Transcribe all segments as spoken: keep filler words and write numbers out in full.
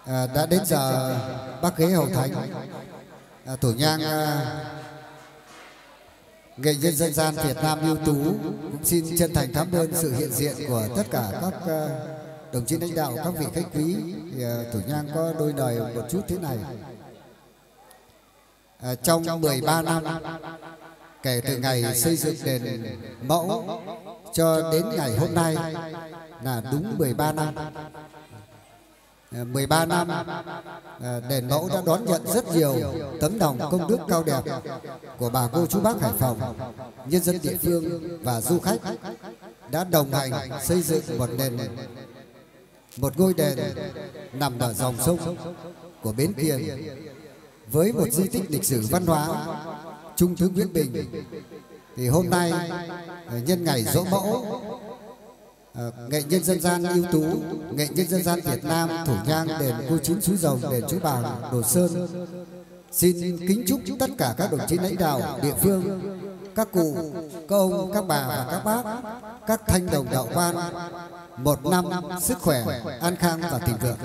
À, đã đến giờ bác ghế hậu thánh à, thủ nhang à, nghệ nhân dân gian Việt Nam ưu tú cũng xin chân thành cảm ơn sự hiện diện của tất cả các à, đồng chí lãnh đạo, các vị khách quý. Thì, à, thủ nhang có đôi lời một chút thế này. À, trong mười ba năm kể từ ngày xây dựng đền Mẫu cho đến ngày hôm nay là đúng mười ba năm. mười ba năm đền Mẫu đã đón nhận rất nhiều tấm lòng công đức cao đẹp của bà cô chú bác Hải Phòng, nhân dân địa phương và du khách đã đồng hành xây dựng một đền, một ngôi đền nằm ở dòng sông của Bến Kiềng với một di tích lịch sử văn hóa Trung tướng Nguyễn Bình. Thì hôm nay nhân ngày Dỗ Mẫu, À, nghệ nhân dân gian ưu tú, nghệ nhân dân gian Việt Nam thủ nhang đền Cô Chín Suối Rồng, đền Chú Bà Đồ Sơn xin kính chúc tất cả các đồng chí lãnh đạo địa phương, các cụ, các ông, các bà và các bác, các thanh đồng đạo quan một năm sức khỏe, an khang và thịnh vượng.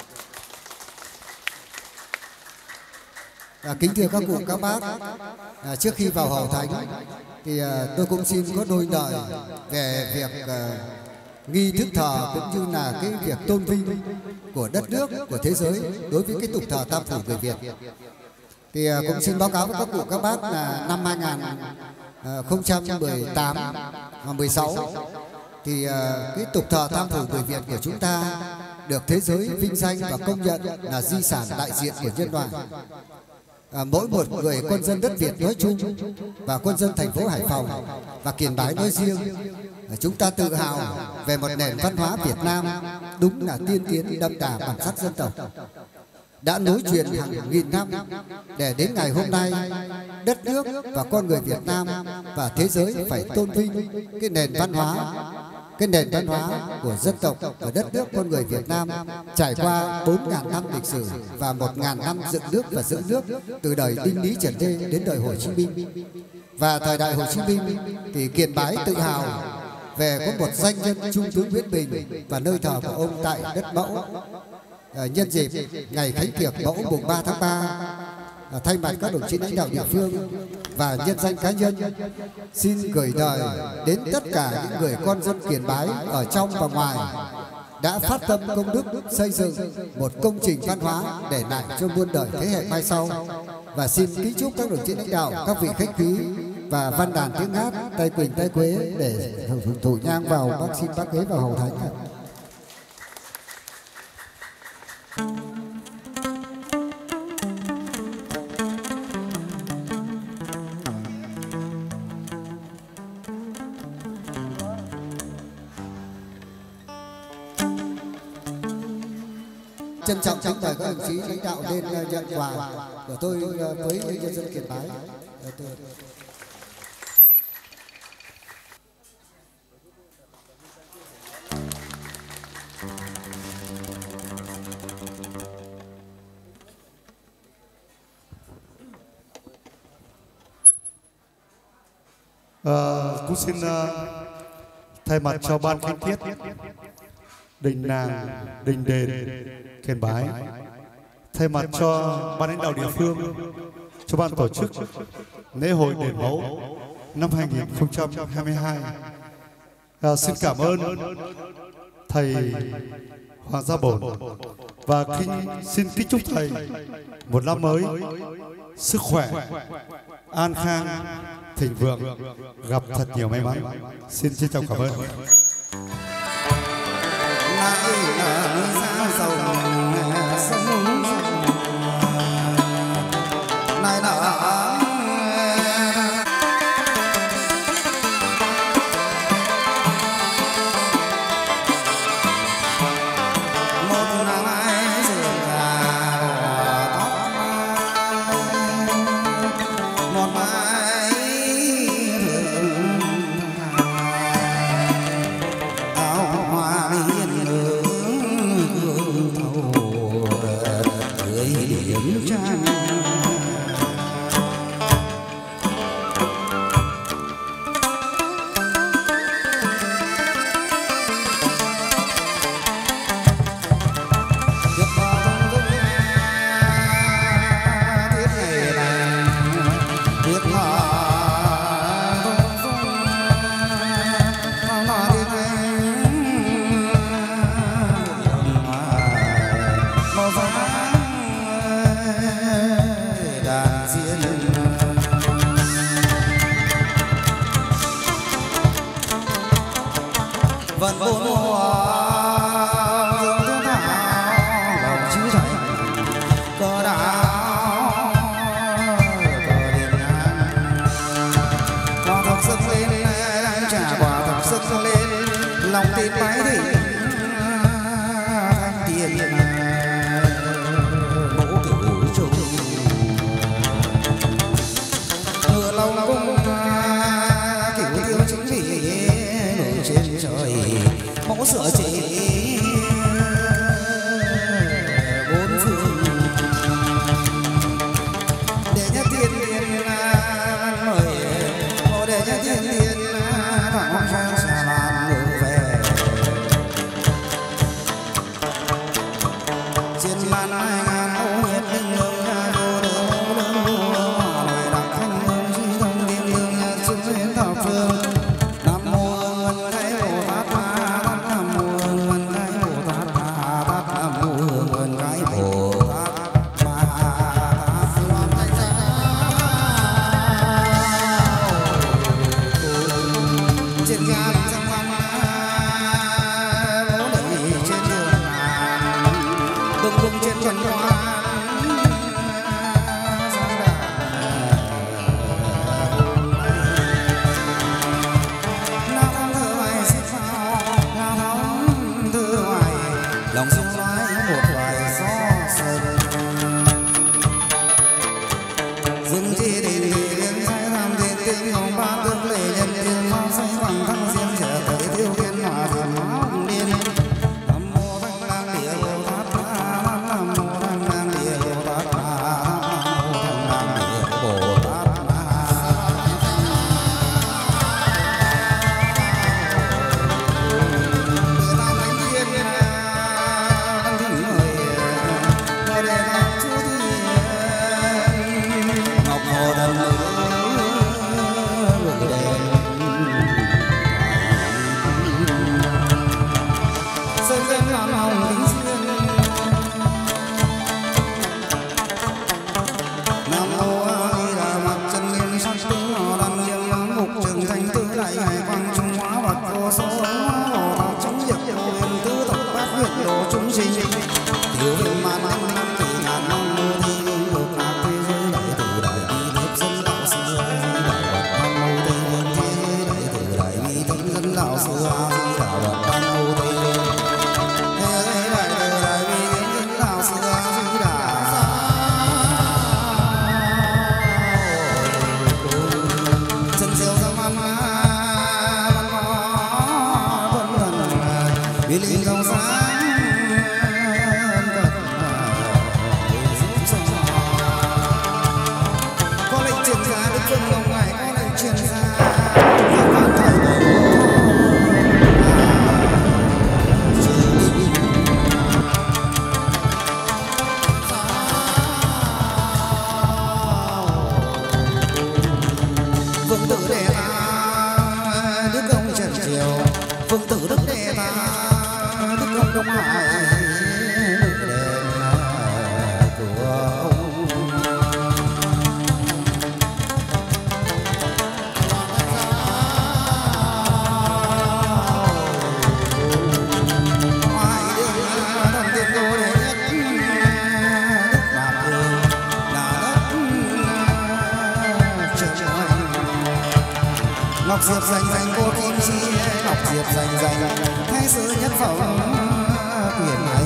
À, kính thưa các cụ, các bác, à, trước khi vào hậu thánh thì à, tôi cũng xin có đôi lời về việc à, nghi thức thờ cũng như là cái việc tôn vinh của đất nước, của thế giới đối với cái tục thờ tam phủ người Việt. Thì à, cũng xin báo cáo với các cụ, các bác là năm hai nghìn không trăm mười tám và mười sáu thì à, cái tục thờ tam phủ người Việt của chúng ta được thế giới vinh danh và công nhận là di sản đại diện của nhân loại. À, mỗi một người quân dân đất Việt nói chung và quân dân thành phố Hải Phòng và Kiền Bái nói riêng, à, chúng ta tự hào về một nền văn hóa Việt Nam đúng là tiên tiến, đậm đà bản sắc dân tộc, đã nối truyền hàng nghìn năm để đến ngày hôm nay đất nước và con người Việt Nam và thế giới phải tôn vinh cái nền văn hóa, cái nền văn hóa của dân tộc và đất nước con người Việt Nam trải qua bốn nghìn năm lịch sử và một nghìn năm dựng nước và giữ nước, từ đời Đinh Lý Trần Thê đến đời Hồ Chí Minh. Và thời đại Hồ Chí Minh thì Kiền Bái tự hào về có một danh nhân Trung tướng Nguyễn Bình và nơi thờ của ông tại đất Mẫu. À, nhân dịp ngày khánh tiệc Mẫu mùng ba tháng ba, à, thay mặt các đồng chí lãnh đạo địa phương và nhân danh cá nhân xin gửi lời đến tất cả những người con dân Kiền Bái ở trong và ngoài đã phát tâm công đức xây dựng một công trình văn hóa để lại cho muôn đời thế hệ mai sau. Và xin kính chúc các đồng chí lãnh đạo, các vị khách quý và văn đàn tiếng hát tay quỳnh tay quế để thủ nhang vào bác, xin bác ghế vào hậu thánh. Trân trọng kính mời các đồng chí lãnh đạo lên nhận quà của tôi với nhân dân Kiền Bái. À, cũng xin uh, thay mặt cho ban khánh tiết đình làng, đình đền Kiền Bái, thay mặt cho ban lãnh đạo địa phương, cho ban tổ chức lễ hội đền Mẫu năm hai nghìn không trăm hai mươi hai, à, xin cảm ơn thầy Hoàng Gia Bổn và kính, xin kính chúc thầy một năm mới sức khỏe, an khang, thịnh vượng, gặp thật nhiều may mắn. Xin trân trọng cảm ơn. Này là áo hoa hiền tin bái thì thanh tiền mẫu cửu trùng ngựa lâu cung kiểu tiêu chính vị nổi trên trời mẫu sửa chỉ bốn phương để nhất thiên thiên mời ô để nhất thiên thiên thẳng sang xa lan ngược về trên màn hai ngàn ô nhiệt linh hương vô đường đường lời đọc thanh hương duy thông thiên lương chữ đến thọ phương nam mô ân thái bồ tát tát nam mô ân thái bồ tát tát nam mô ân thái bồ tát ma tát loan thanh sa trên ngàn trong năm bố đầy trên đường bừng bừng trên trần hoa lòng sông lái một loài gió sân dừng chi để liền sai làm tiền tiếng hồng ba tương lệ nhân tiền mau say bằng thăng diên trở tới tiêu thiên hòa thần máu điên nam mô thanh lang địa bồ tát nam mô thanh lang địa bồ tát nam mô thanh lang địa bồ tát Điều viên man năm năm kỳ ngàn năm mưa thi ngược lạc thế giới đại từ đại bi tiếp dân đạo xưa đại bậc tam mâu tây nguyên thế giới đại từ đại bi tiếp dân đạo xưa đạo bậc tam mâu tây nguyên thế giới đại từ đại bi tiếp dân đạo xưa đạo chân siêu tâm văn văn văn thần vì linh dòng sáng Phương tử đức đệ ta đức công đông hải đền của ông ngoài đường thần tiên đô đệ nhất đức bạc đường là đất trời ngọc diệp danh danh cô kim chi ngọc diệp danh danh thái sư nhất phẩm quyền hành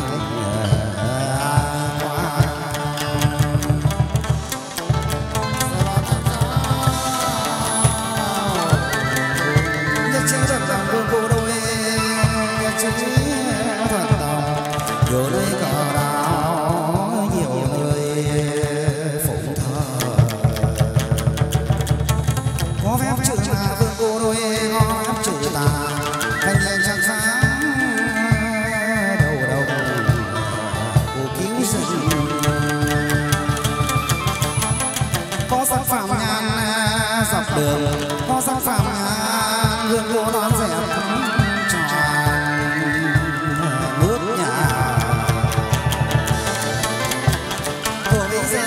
nhất chính thật lòng vương cô đôi nhất chính thật lòng nhiều nơi cờ đảo nhiều nơi phụng thờ có phép trừ là vương cô đôi có phép trừ tà thanh lên trăng sáng đầu đầu của cứu sinh có sắc phạm nhàn dọc đường có sắc phạm nhàn hương cô đón dẹp tràn nước nhà của bây giờ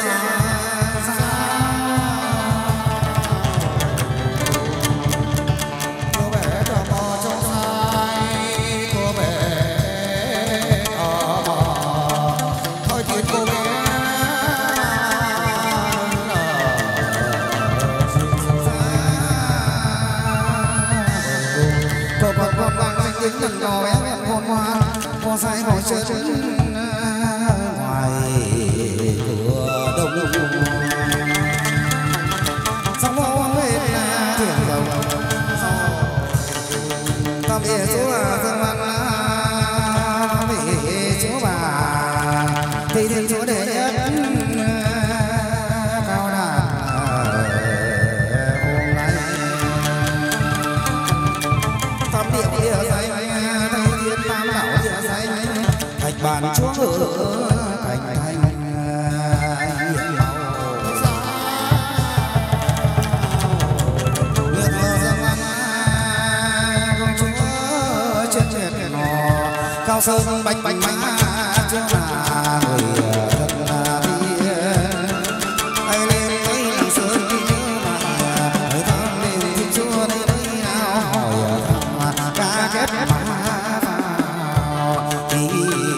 chân ngoài cửa đông sông mô bên thuyền dầu tam địa chúa dân văn vị chúa bà thì thiên chúa đệ nhất cao đàn hôm nay tam địa địa dây tây thiên tam đảo địa dây thạch bàn chúa ngự cảnh thành hiển màu lượt mơ dân văn công chúa trên trên nò cao sơn bạch bạch má chúa là người thân là thiên ai lên ấy làng sơn đi mà người thang lên thiên chúa đây đây nào hỏi thăm ca kết má vào đi.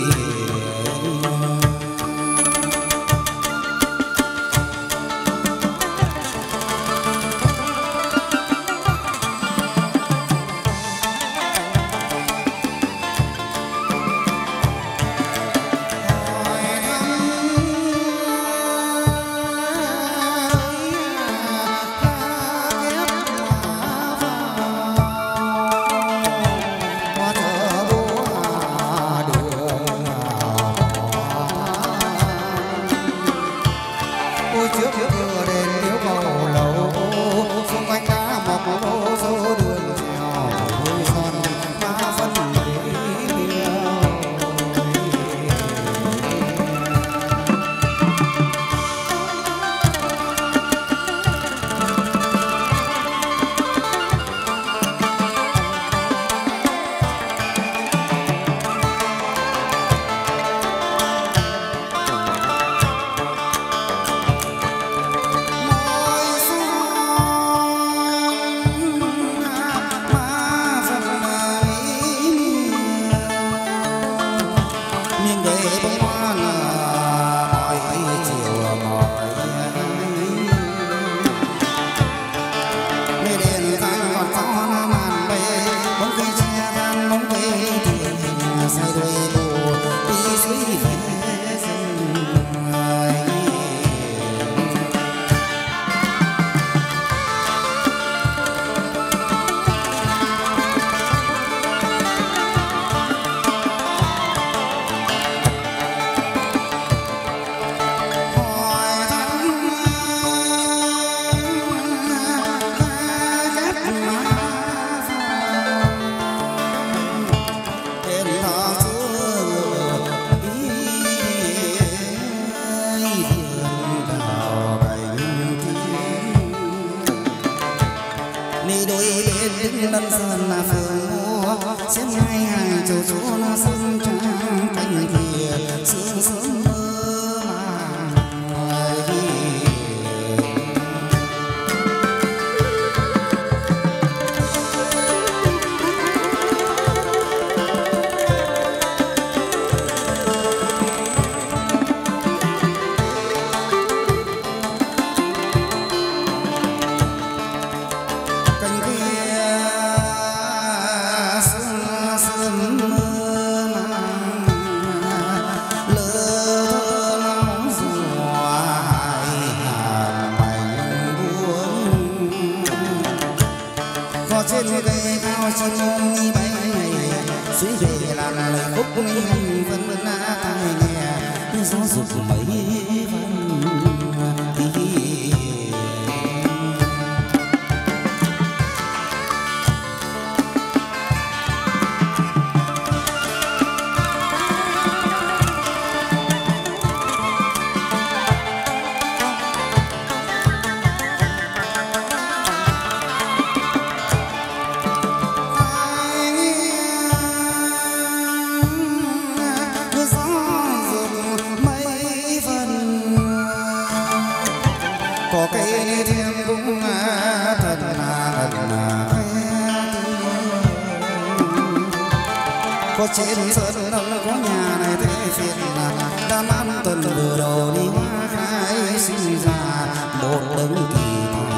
Có trên sơn đông có nhà này thế phiền đam ăn tuần vừa đầu đi hoa khai sinh ra một đấng kỳ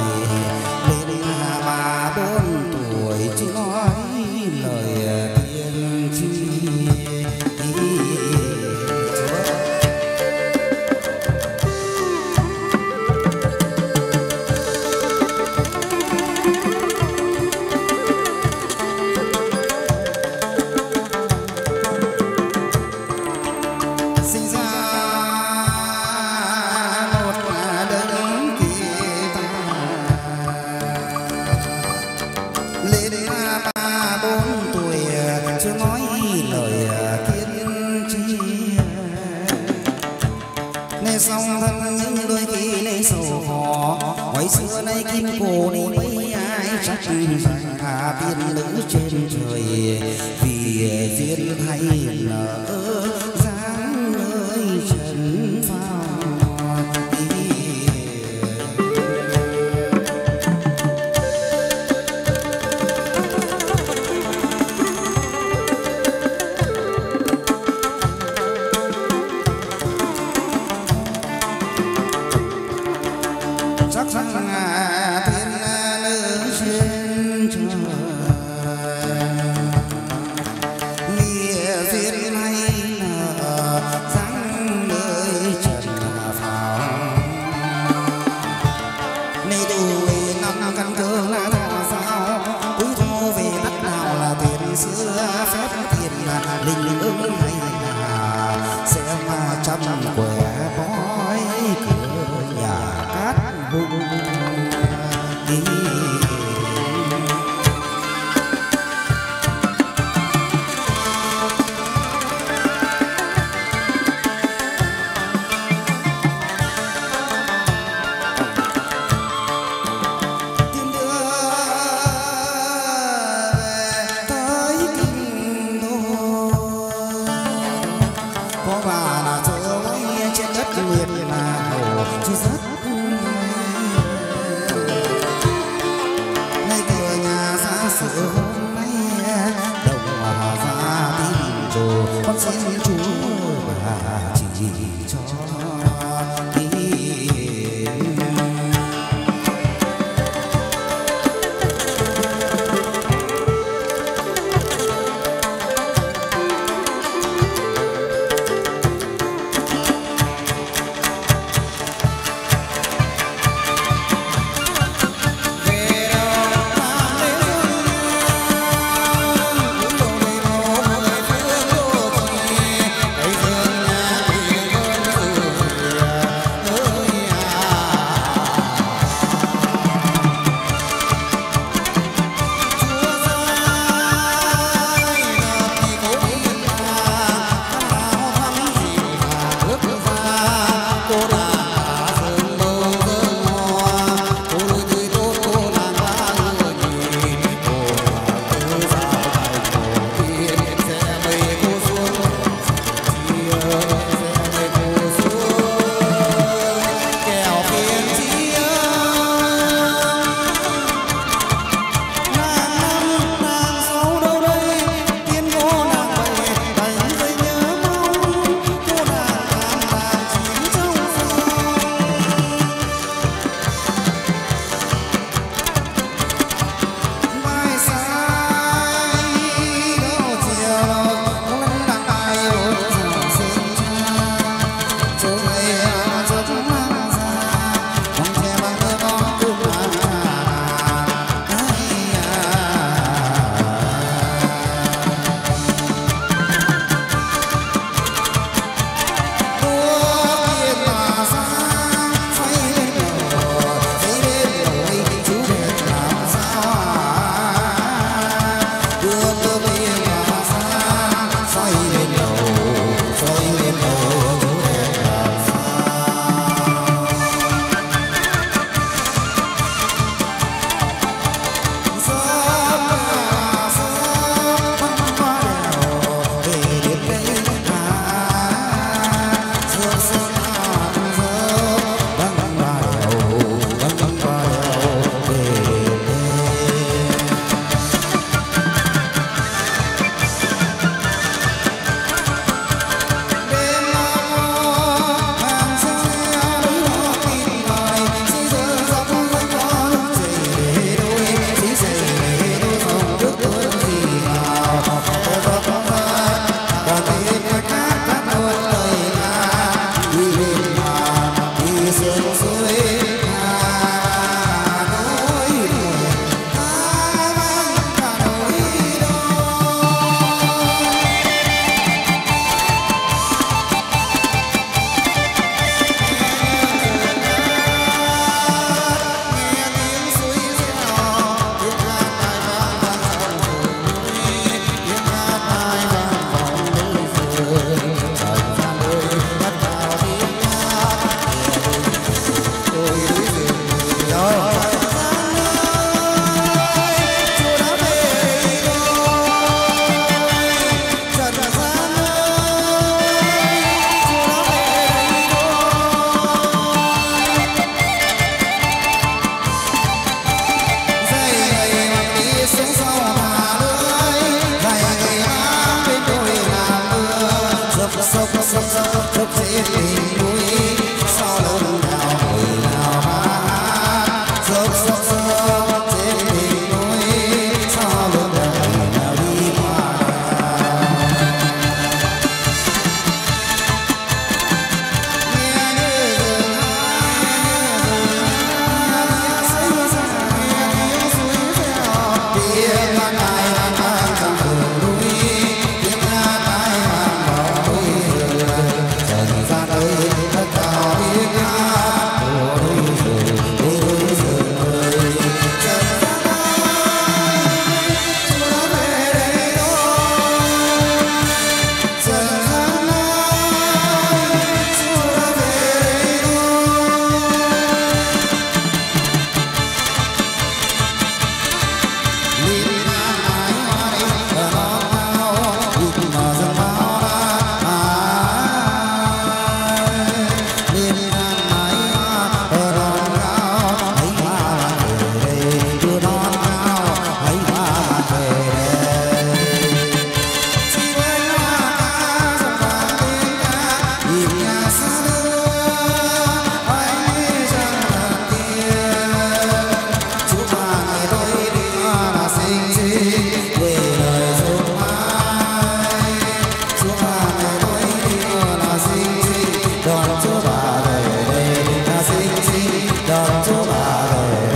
tài lên ba bốn tuổi chỉ nói lời tiên tri. Nghe xong thân những đôi khi lấy sầu khó hồi xưa nay kim cổ đi mấy ai chắc rằng à tiên nữ trên trời vì duyên thay nở dáng nơi trần phao. Chắc rằng à tiên nữ trên trời nghĩa duyên hay nở dáng nơi trần phao. Nay đủ năm căn cơ là thọ sao quý thu về đất nào là tiền xưa phép tiền là linh ứng hay là sẽ mà trăm quẻ bói cửa nhà cát hùng đi. Tìm đưa về tới kinh đô có bà là thơ ấy trên đất liệt là hồ chứ rất ngay cửa nhà xa xưa hôm nay đồng hòa ra tin rồi con xin chúa bà chỉ cho đi. Hãy subscribe cho kênh Ghiền Mì Gõ để không bỏ lỡ đón chúa bà về đây ta xin xin đón chúa bà về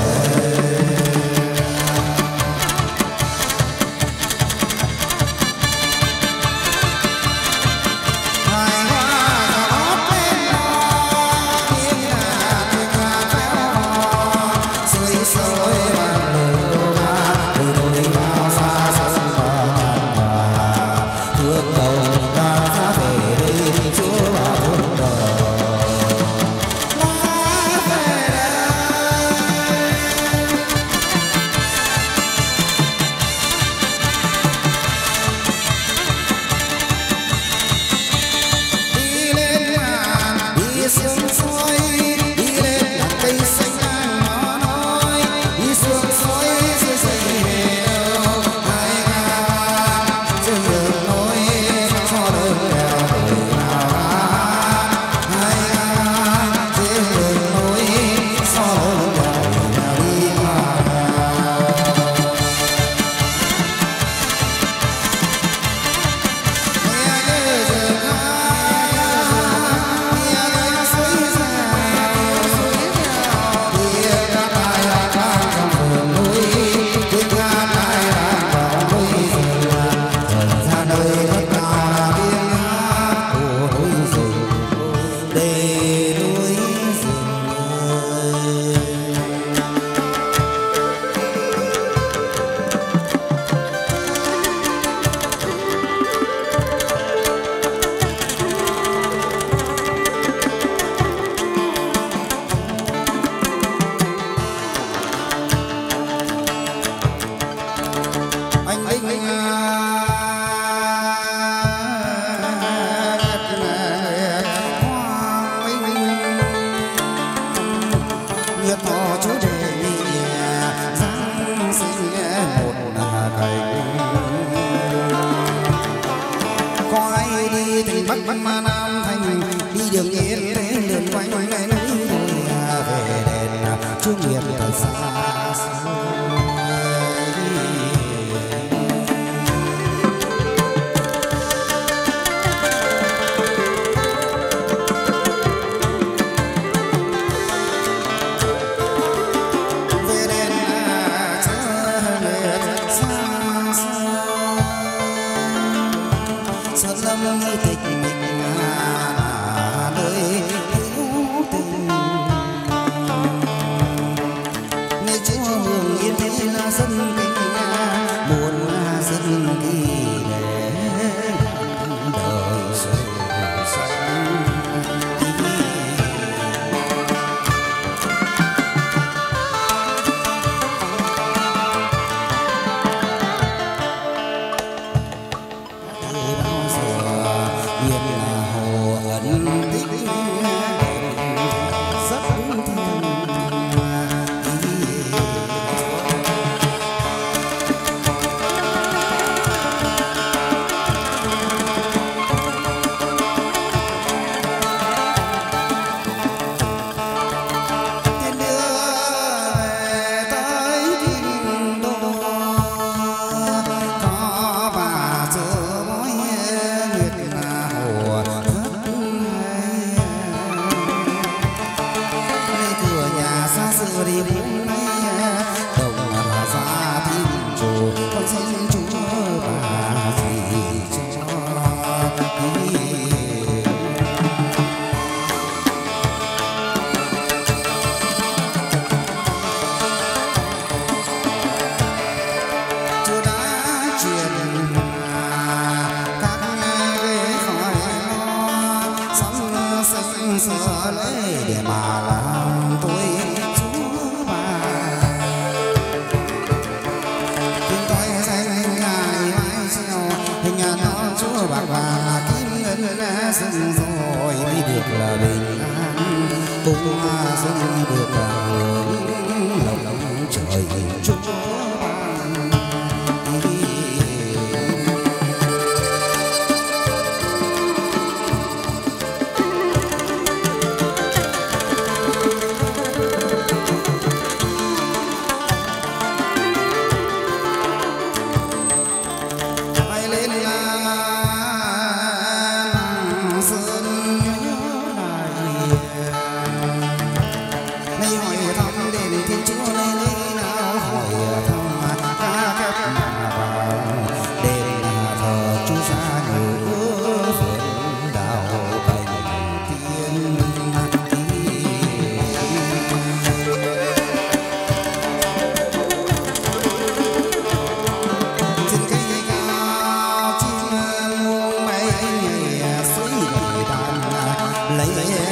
Sơn nhớ lại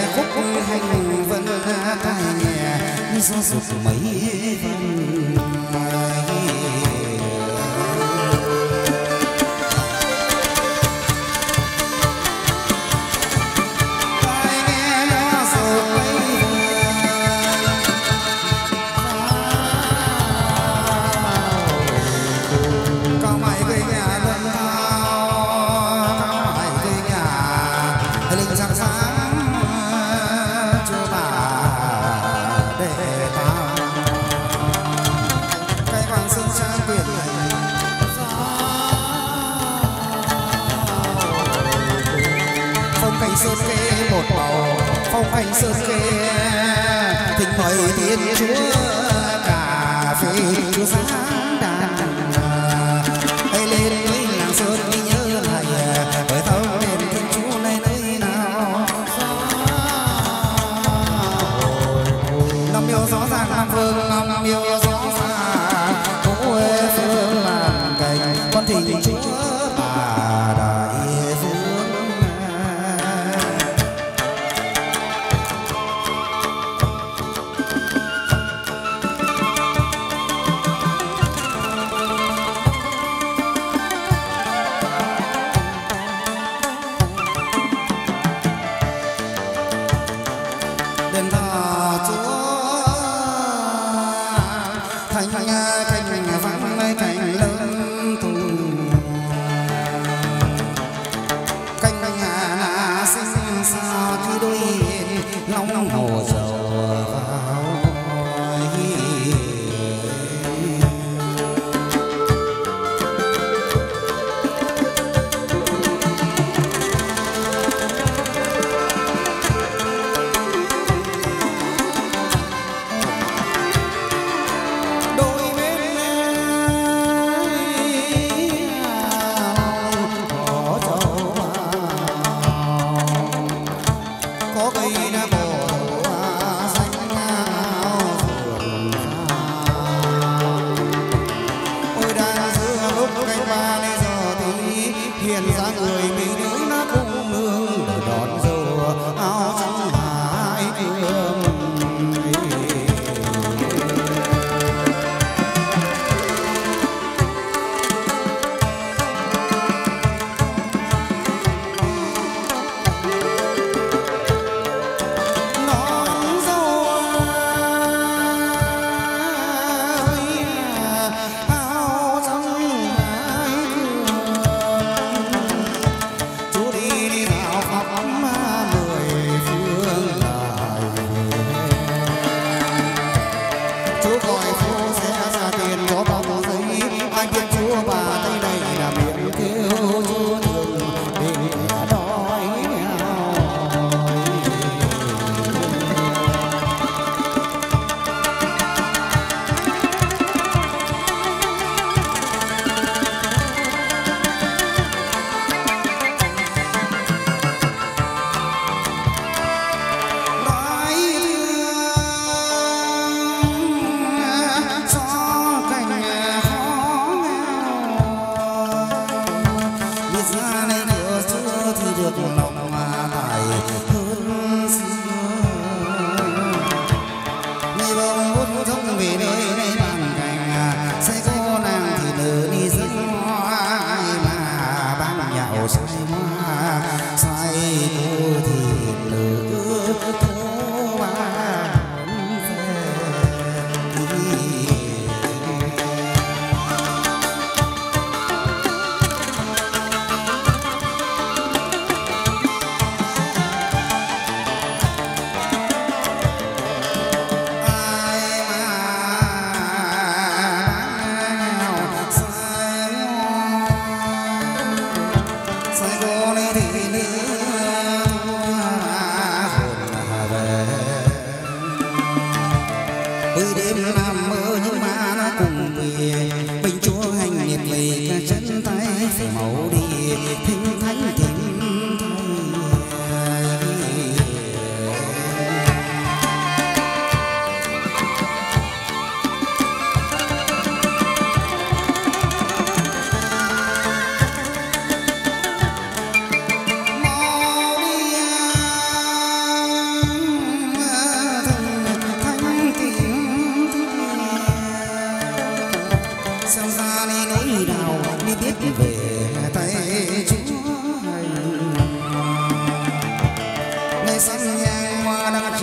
khúc hành vân tai gió dục mấy vần sơn kê một màu phong anh sơn kê thịnh mời tiên chúa cà phê chúa sáng đàn ấy lên với làng sơn đi nhớ lại bởi thâu đền thiên chúa này nơi nào năm yêu gió giang nam phương năm yêu gió xa cũng quê phương làm cành con thịnh chúa bà đại có cây bồ xanh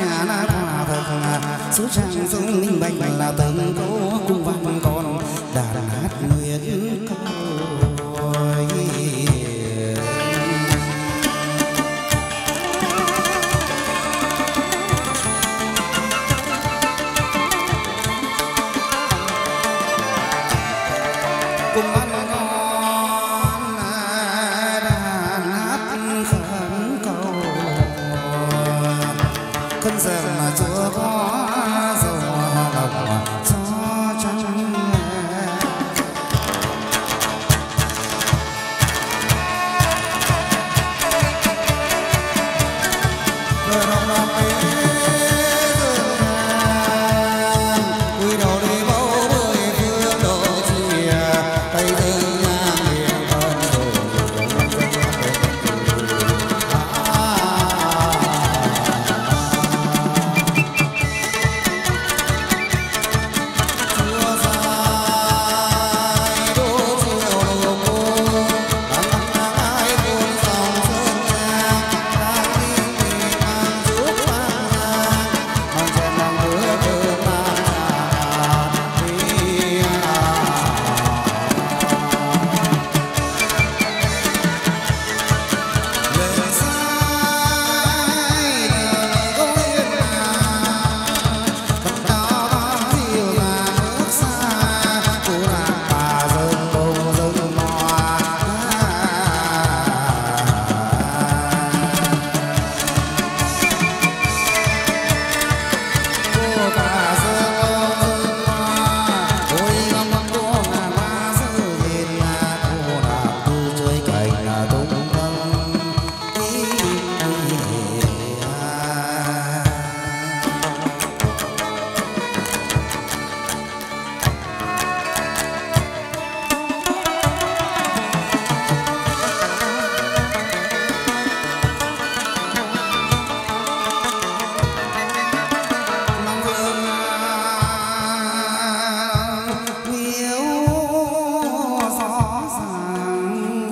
trà lá hoa thật số trang dung minh bạch là từng câu cung văn còn đàn hát nguyện câu. Cùng ăn ngon đàn hát khẩn cầu cơn giận mà chúa có dầu lòng cho trắng rồi lòng lòng quý đầu đi bầu bơi phương độ chia tay thương nhang miệng thân chúa dài đô chiều đồ cô đang nắng ai buồn dòng sơn nhang đang đi tìm mang giúp mang nhang mang trên lòng mưa cơn mang tràn đi lên sai đời có yên nàng vẫn đau bao thiêu là nước xa cô nàng bà dâng bông dâng hoa cô bà dâng bông dâng hoa ôi ngắm mắt cô nàng bà dâng lên là cô nàng từ chơi cành là tung tăng Long Vương miếu rõ ràng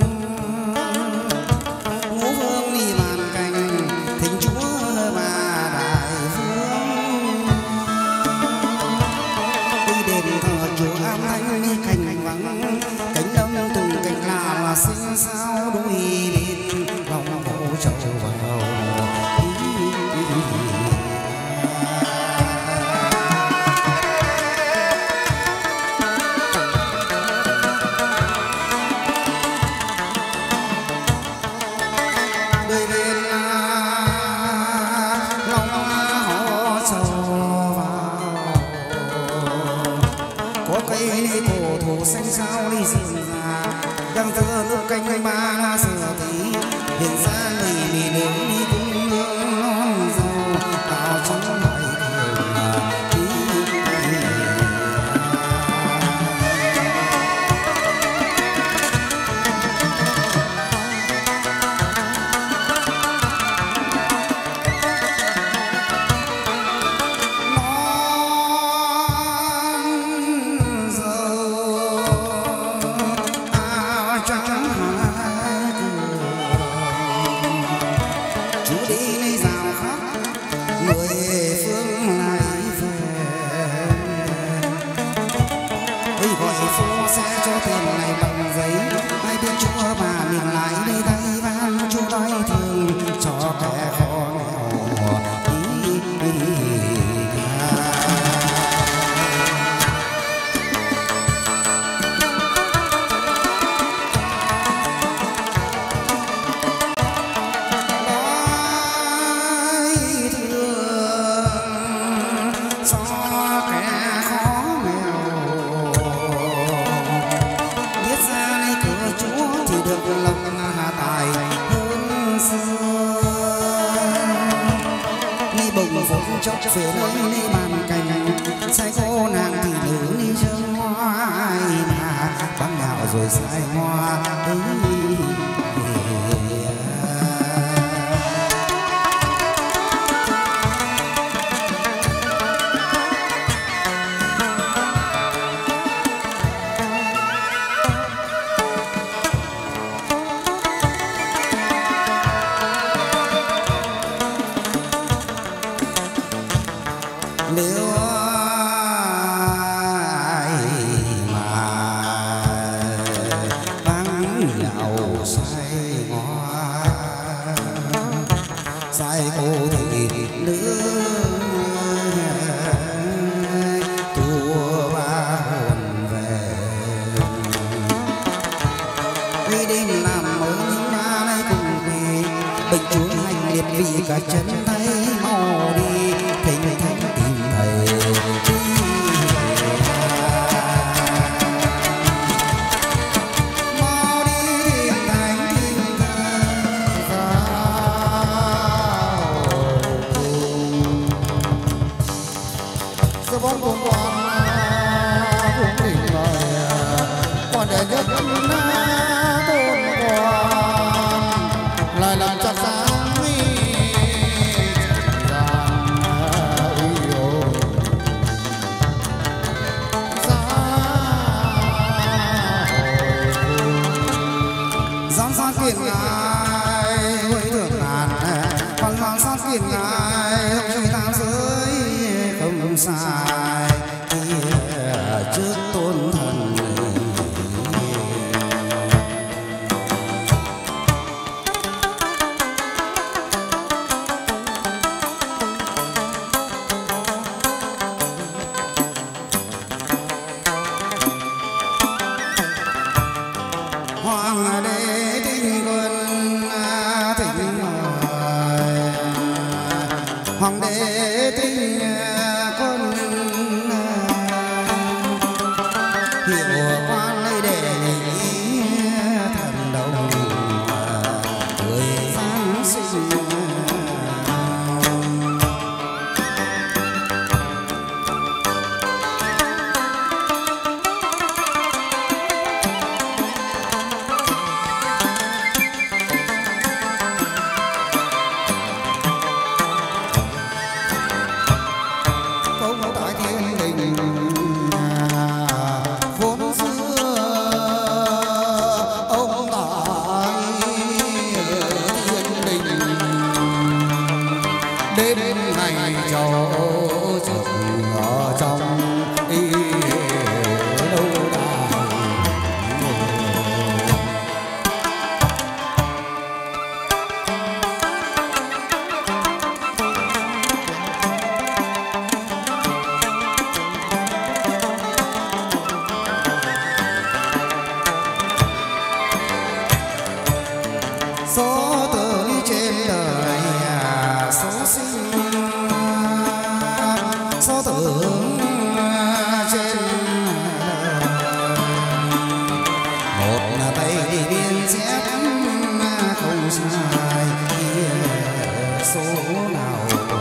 ngũ vương đi bàn cành thỉnh chúa bà đại vương đi đền thờ chùa Am Thanh đi cành vắng cánh đông từng cành lạ là xinh sao đôi bên lòng hổ trầu vào đôi bên lòng hổ trầu vào có cây cổ thụ xanh sao đi rừng già đang thơ nước canh ba la sửa tí hiện ra người mì nướng đi cung nương non dầu tạo trong bài thiều là tí non dầu áo trắng hai cường chú đi lấy rào khắp người phương lại về ơi gọi phu sẽ cho tiền này bằng giấy ai biết chúa bà miệng lại đây tay van chúa đói thường cho kẻ khó nghèo ý, ý, ý. Đói thương cho kẻ khó nghèo biết ra lấy cửa chúa thì được lòng tài hơn xưa ni bồng phúc chốc về nơi ni bàn cành sai cô nàng thì nữ ni trương hoa mà băng gạo rồi sai hoa ấy. nếu ai mà bắn nhậu say hoa say cô thì nước tua ba hồn về quy đêm làm mới những ma này cùng vì bệnh chúa hành liệt vì cả chân thấy mau đi thỉnh thánh tìm thầy mau đi tìm thánh tìm thầy Sơ bóng cùng quan cũng tình lời quan đệ nhất tôn quan lại làm chặt sáng mi giang sang kiền ngài với thượng ngàn quan hoàng sang kiền ngài không tam giới không sai trước tôn thần hoàng đế tinh quân thỉnh hoàng đế tinh quân hiệu quan lấy để thần đồng người giáng sinh công tại thiên đình vốn xưa ông tại thiên đình đêm ngày trầu trực ở trong y lâu đài số tử trên đời số sinh số tử trên đời một là tay đi biên chép không sai số nào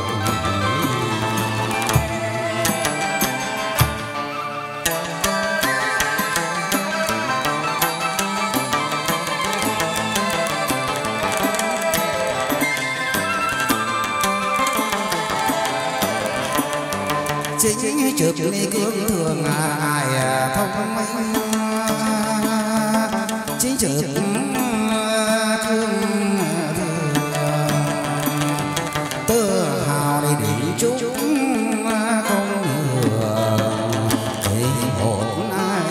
chính trực ni cương thường ai thông minh chính trực cương thường tự hào để đỉnh chúng không hưởng để hồn ai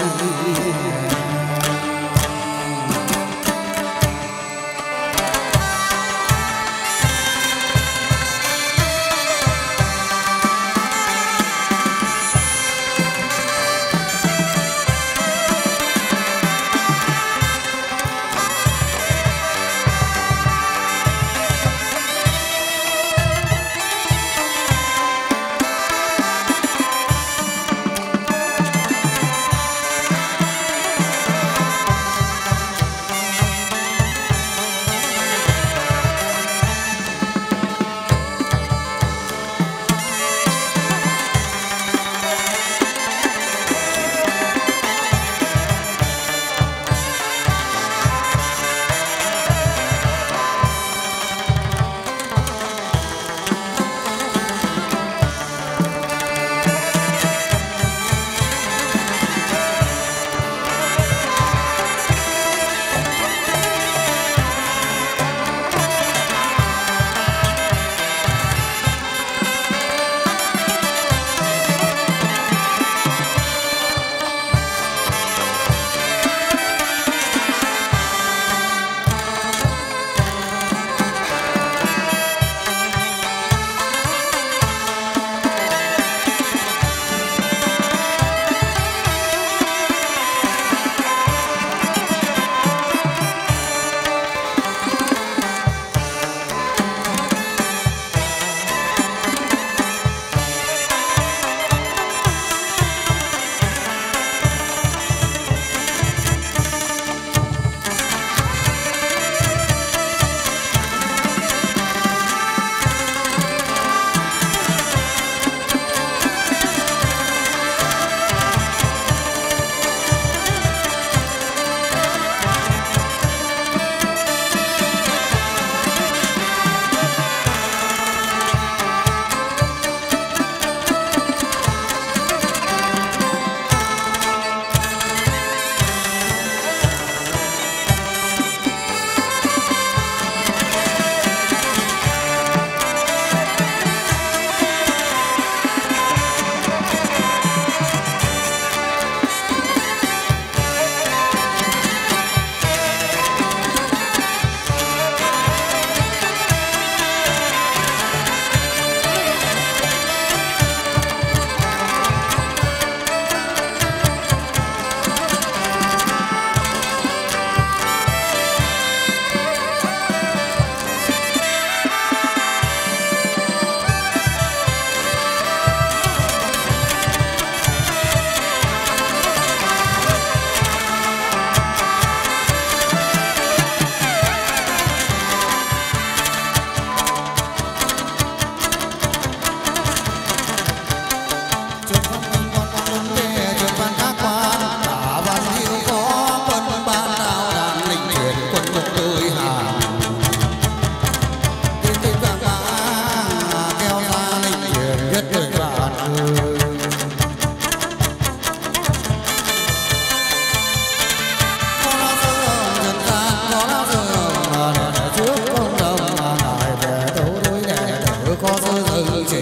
trình.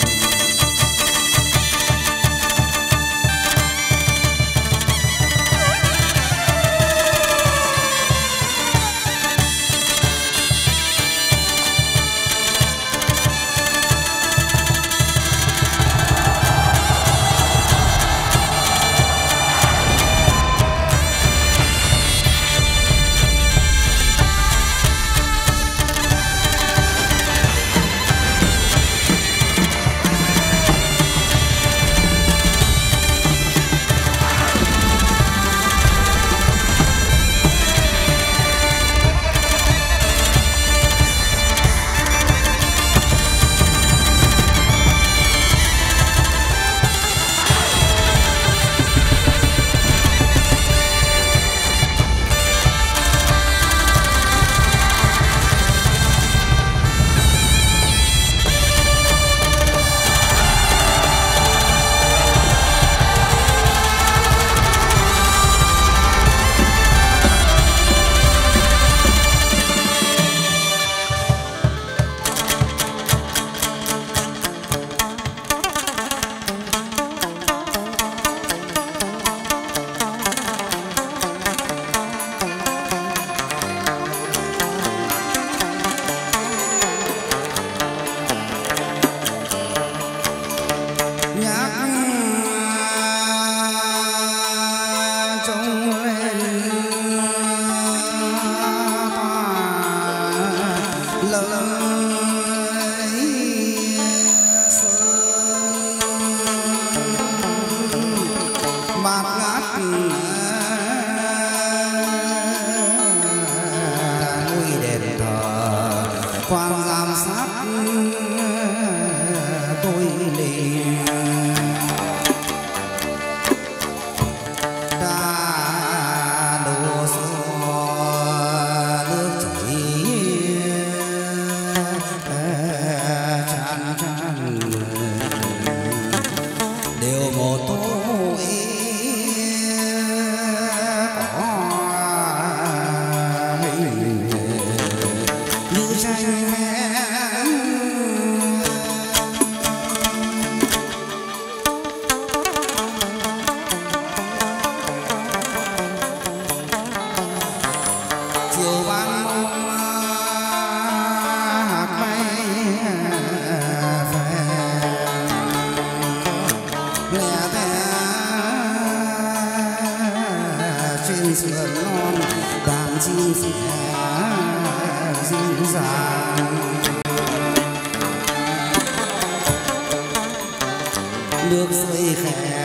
Nước rơi khẽ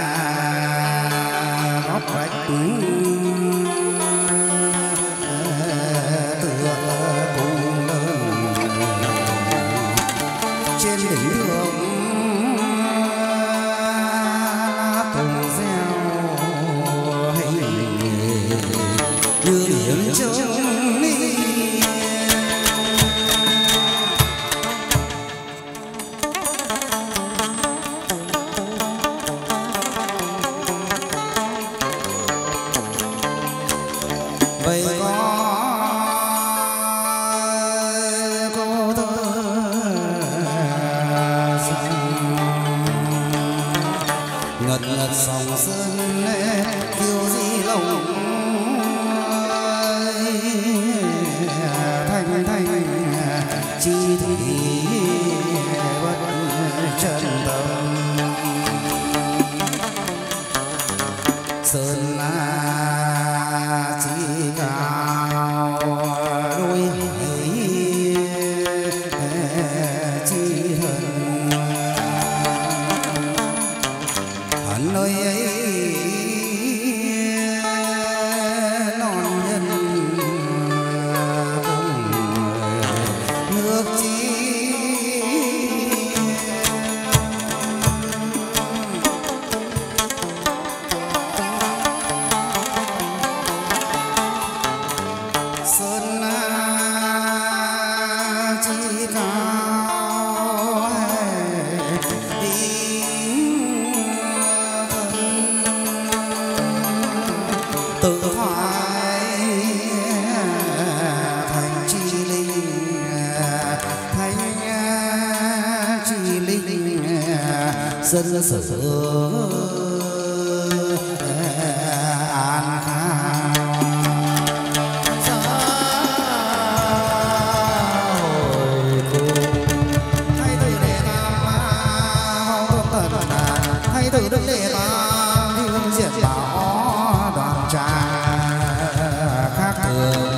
góp rách tựa cùng lớn trên đỉnh đường lá tùng reo hình như điểm trông đi. Vậy có cô thơ ngật ngật sòng sơn kiêu di lòng thanh thanh chi thị bất chân tâm sơn la chỉ cao đôi hay chi thần hẳn nơi ấy non nhân cùng nước chi sơn chi cao tự thoại thành chi linh thành chi dân sử an khang xã hội cùng thay từ đệ tam hồng tần thay từ đức đệ tam hương diệt bảo đoàn tràng khác thường.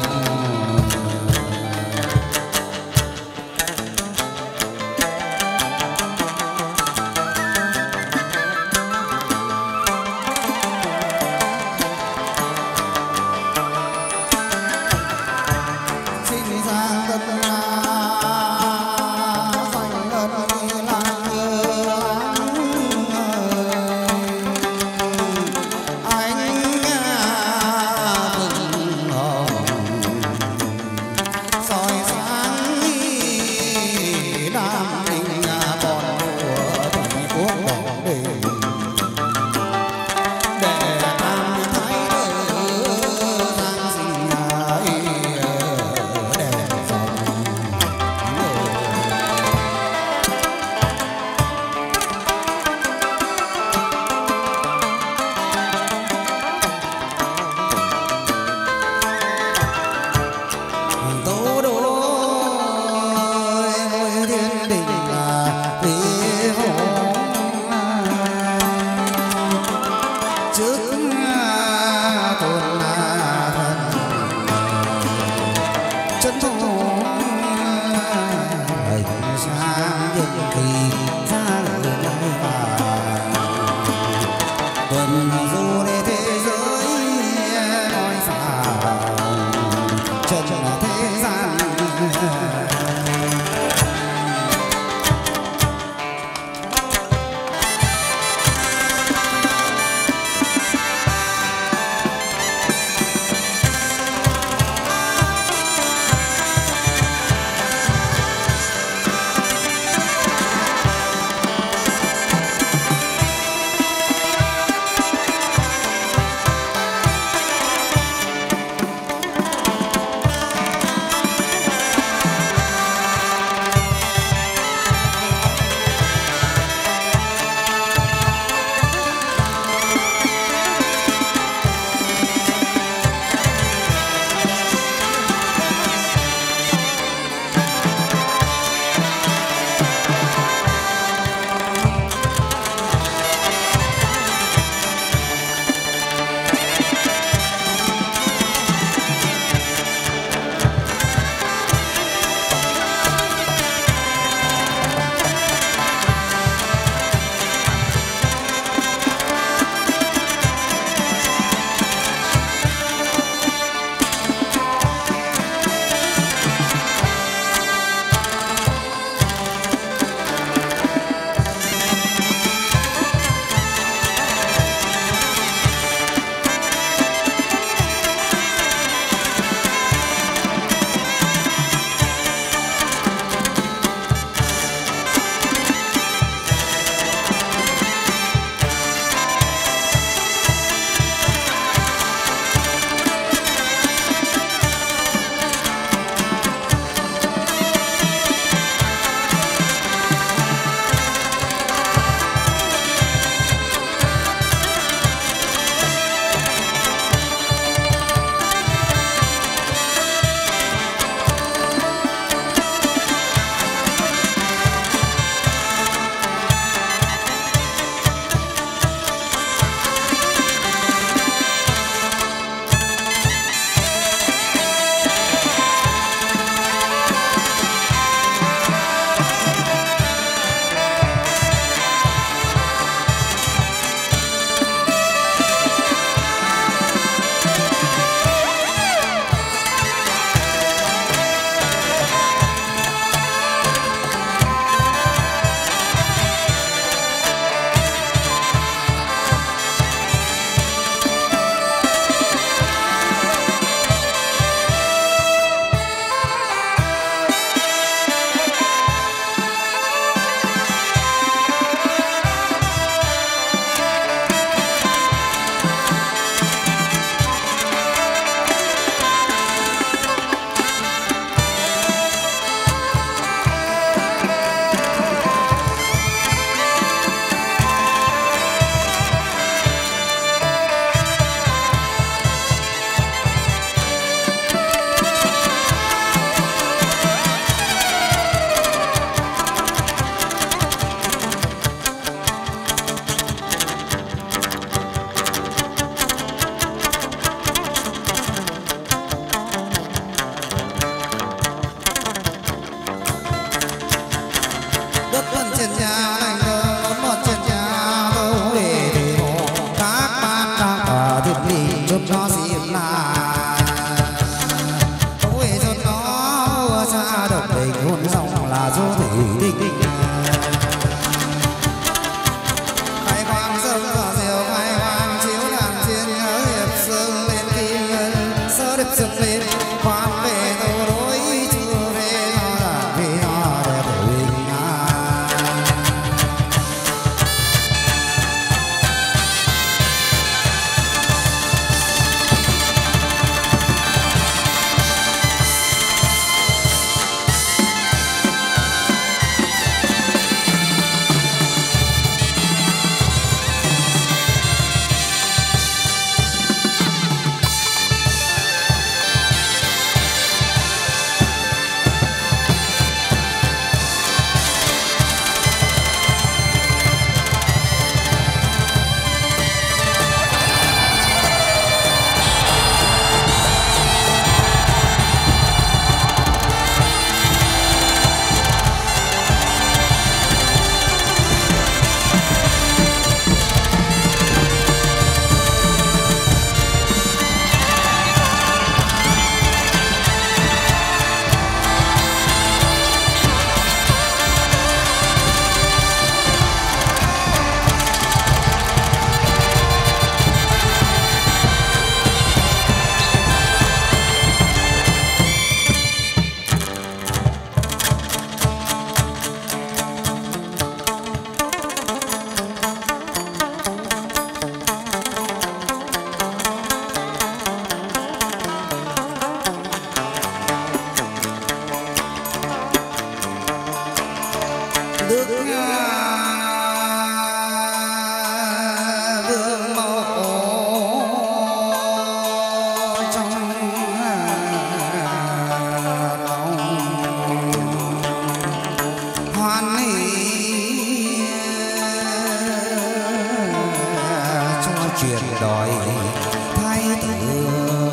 truyền đòi thái tử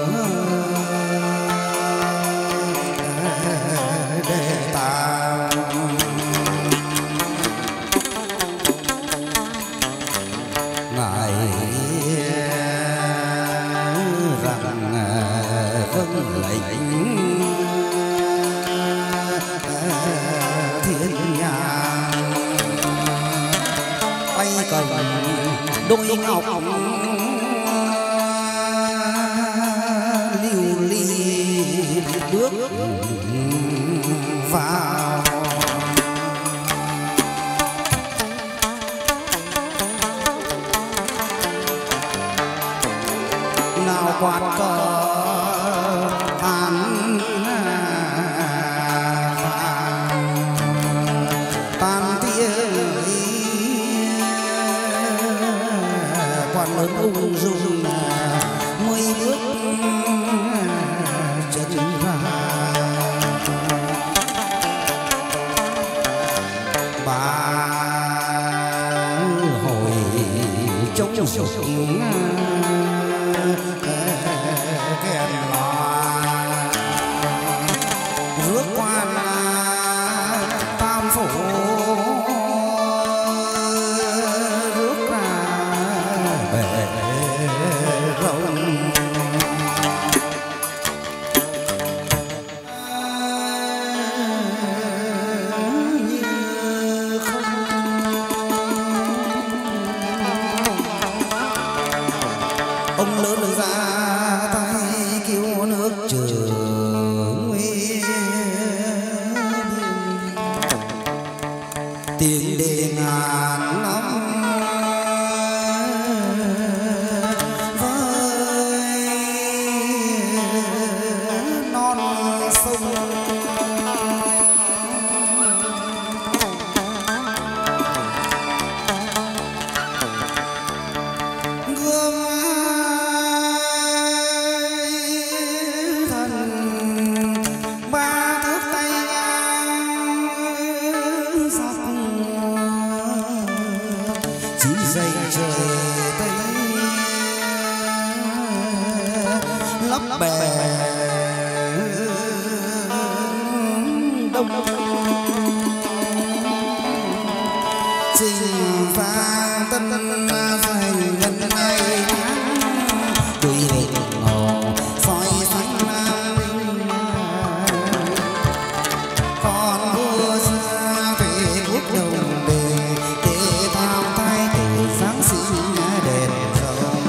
để ta ngài rằng vâng lệnh thiên nhàng tay cầm đôi ngọc lưu ly bước vào nào quạt cờ tàn tan tiếng quan lớn ung dung mười bước chân ra bà hồi trong dục kèn loa rước quan tam phủ rước ra bể rồng như không ông lớn ra tay cứu nước trường nguy tiền đề ngàn năm với non sông gươm thần ba thước tay dọc chỉ dây trời tây lấp bè đông trình vang tân dành gần ngày tuổi hình ngộ soi sáng nam linh con vua xa về quốc đồng đề để tham thái tử giáng sinh đèn rồng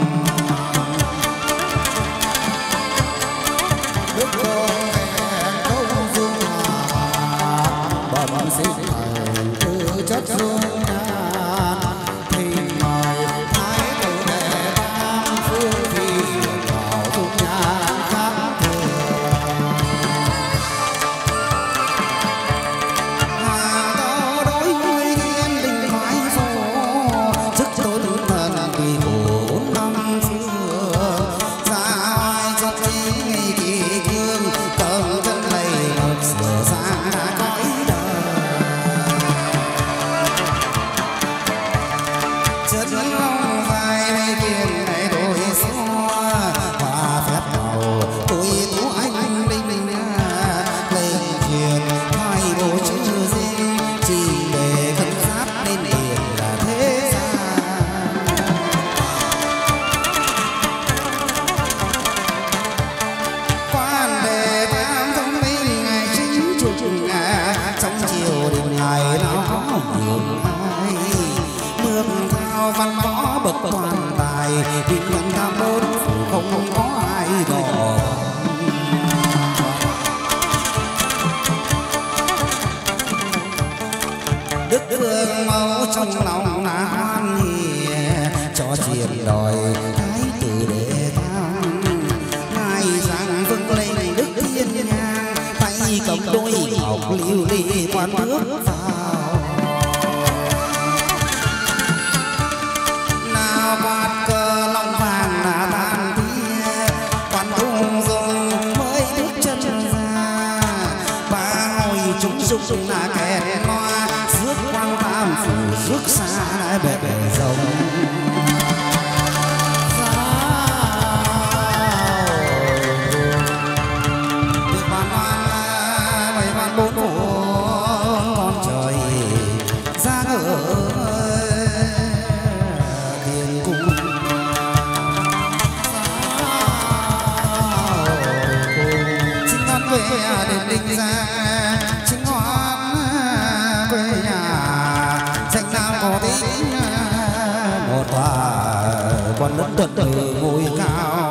đức con về công dung hòa bẩm sinh thành tư chất dung nhan thì mời thái tử đệ tam phương thì vào dung nhan khắp thường hà tao đối với thiên đình mãi phổ chức tôn thần tùy bốn năm phương ra oai cho chính ngày kỳ cương cầm chân lầy một sửa ra đã cõi đời chân long dài hay tiền này đổi xóa và phép màu tuổi tú anh linh lên truyền hai bộ chữ dinh chỉ để thân giáp nên tiền là thế gian quan đề tam thông minh ngày chính chủ trong triều đình ngày nào có đường ai bước thao văn võ bậc toàn tài đình nhân tam bốn phủ không có ai đỏ đức vương mẫu trong lòng là hoan hỉ cho truyền đòi thái tử đệ tam ngài rằng vâng lệnh đức thiên nhang tay cầm đôi ngọc lưu ly quan bước vào nào quạt cờ long vàng là tan tia quan tung dung mới bước chân ra ba hồi chúng dục là kẹt loa rước quang tam phủ rước xa bể bể rồng tiền cung chính ngoan quê đền đình ra chính ngoan quê nhà danh nam có tính một tòa quan lớn tuần từ ngôi cao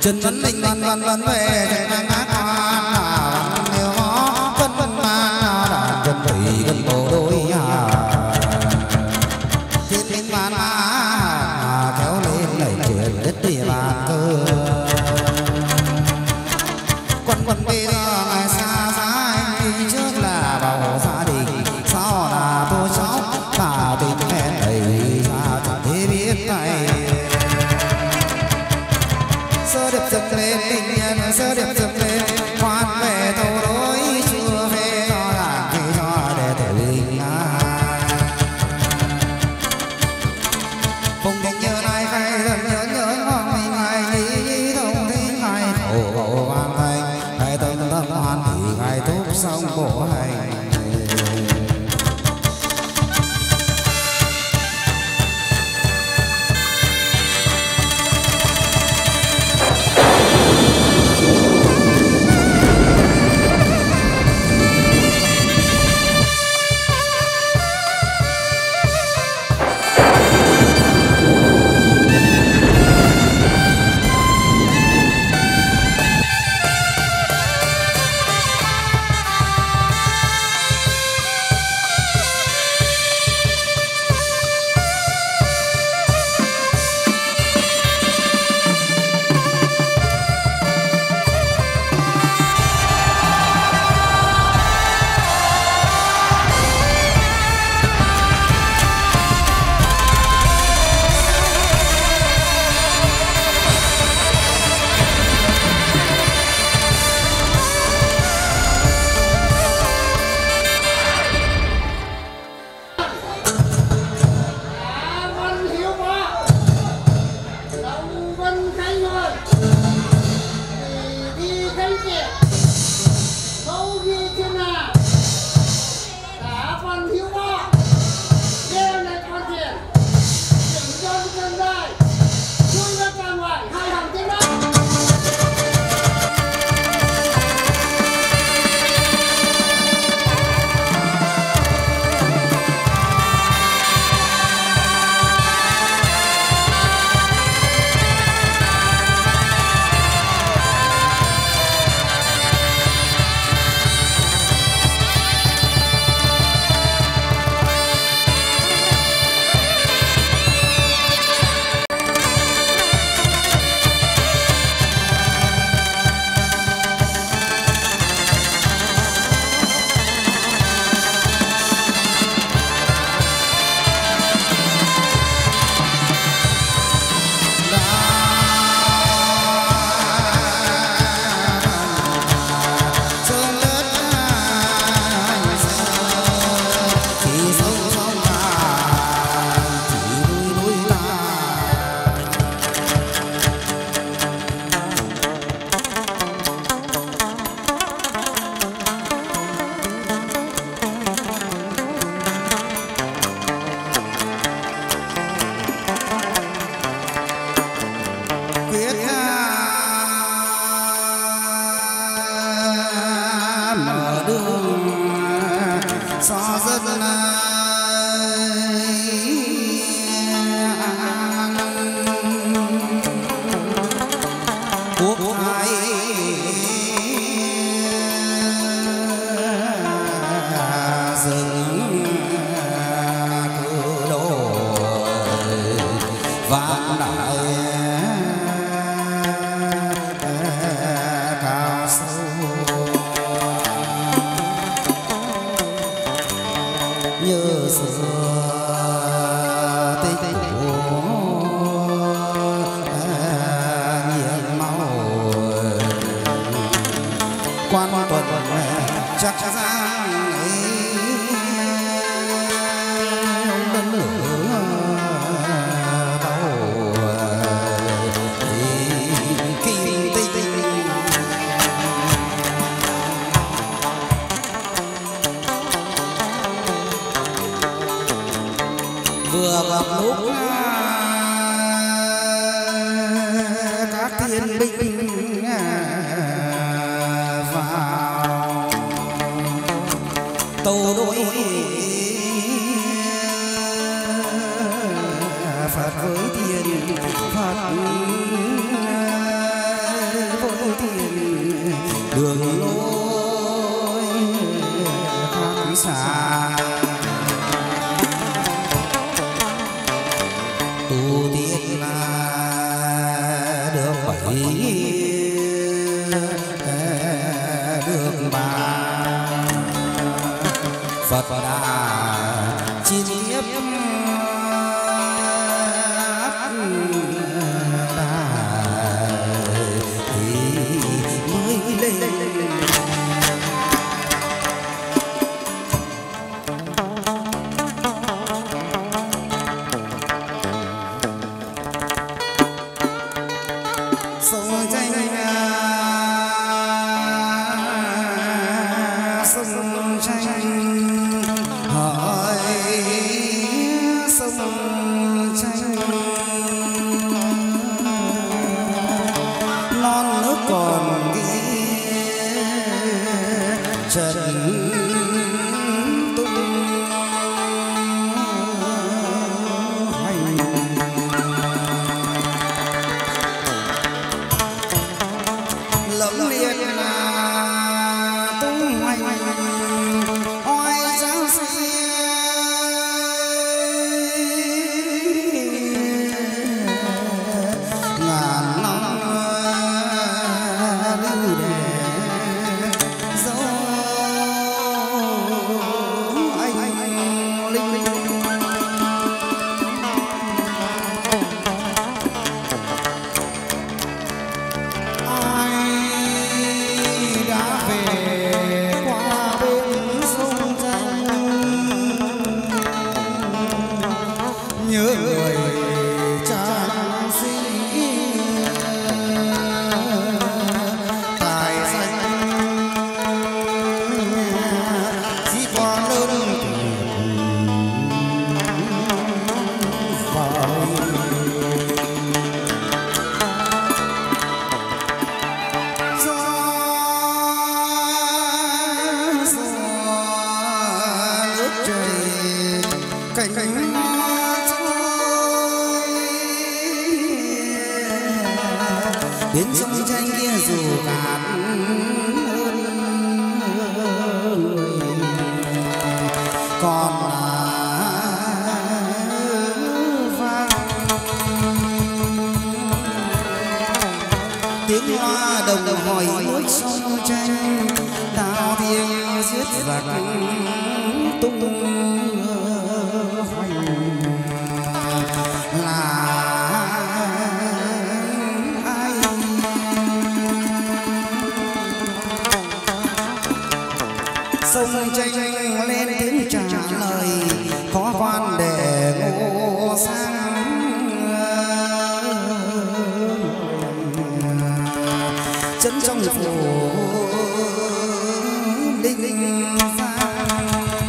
chân vấn linh văn văn văn về chân văn ác quan nếu có phân phân man đàn chân thủy gần bộ đôi thiên linh văn kéo lên đẩy chuyển đất địa bàn cơ quân quân bây giờ ngày xa xa anh đi trước là bầu gia đình sau là tôi cháu cả tình hẹn đầy ra chẳng thể biết này sơ đẹp dâng lên tình nhân sơ đẹp dâng lên khoan về thâu đối chưa về cho là về cho để thể bình an cùng tình nhớ này hay lần nhớ nhớ ngon mình ngày nghĩ thông thấy ngày khổ hoàn thành ngày tâm tâm hoàn thì ngày thúc xong bộ hành vừa gặp lúc các thiên binh vào tâu đối Phật với thiên Phật đường lối khác xa. Tu tiên là được bảy được ba, Phật đã chi tiếp biến sông tranh kia dù cạn còn vang tiếng hoa đồng hỏi nước sông tranh đào thiên giết giặc tung hoành là sông tranh lên tiếng trả lời có quan để ngô sang chân trong phủ linh vang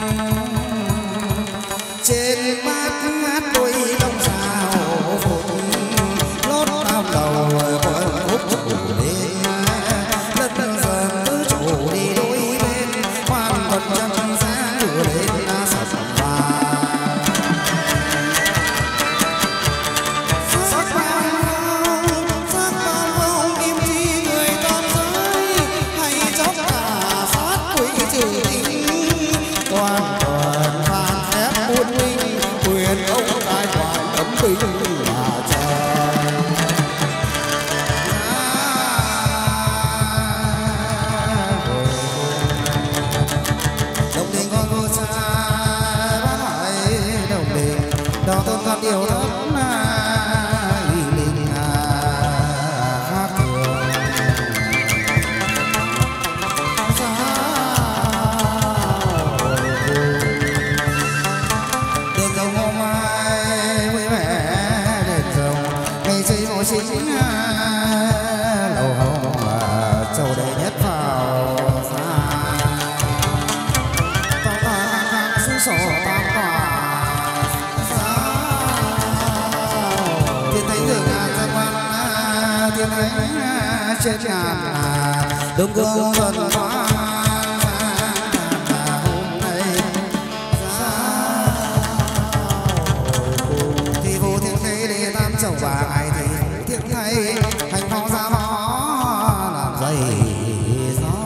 trên bát ngát đôi đông sao phụng lót bao đầu quân hút chủ lên đất dần cứ chủ đi đôi bên quan vật chân giá lửa lên na sập vàng sắc vàng sắc vàng không im chi người con giới hay chóc cả sát quỷ trừ tính quan toàn phan phép buôn minh quyền ông đại hoàng cấm binh là trời đồng đình con vua xa bát hải đồng đình đo tôn con điều thấp linh khác thường đền rồng hôm mai vui vẻ đền rồng ngày xây mộ chính lầu hồng mà châu đệ nhất vào xa tam tòa khang khang xứ sổ tam tòa thiên thánh đường dân văn thiên thánh trên ngàn đông cương vân hóa hôm nay thì vô thiên thế để tam chầu và ngày thì thiên thay hành phong ra phó làm dây gió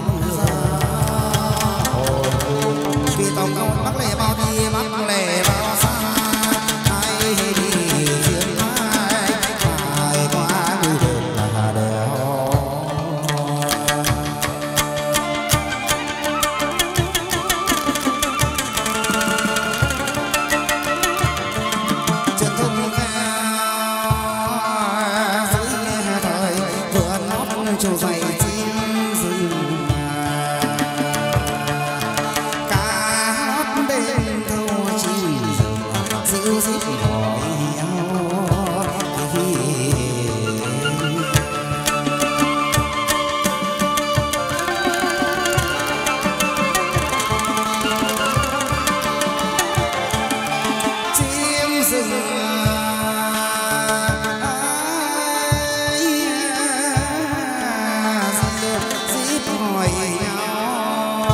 mộng không bắc lệ bao đi bắc lệ bao xa ai đi chuyến mai ai qua người được là đều chân thông cao dưới thời vừa nót trầu dày chim rừng cá hót bên thâu chim dịu dít hỏi chim rừng hỏi nhau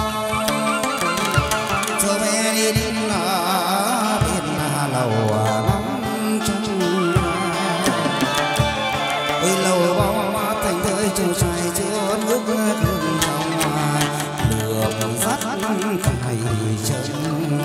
cho bé đi đến là bên lầu nắng trăng ơi lầu bao thành thời chiều dài chưa nước đường trong đường sắt cày chân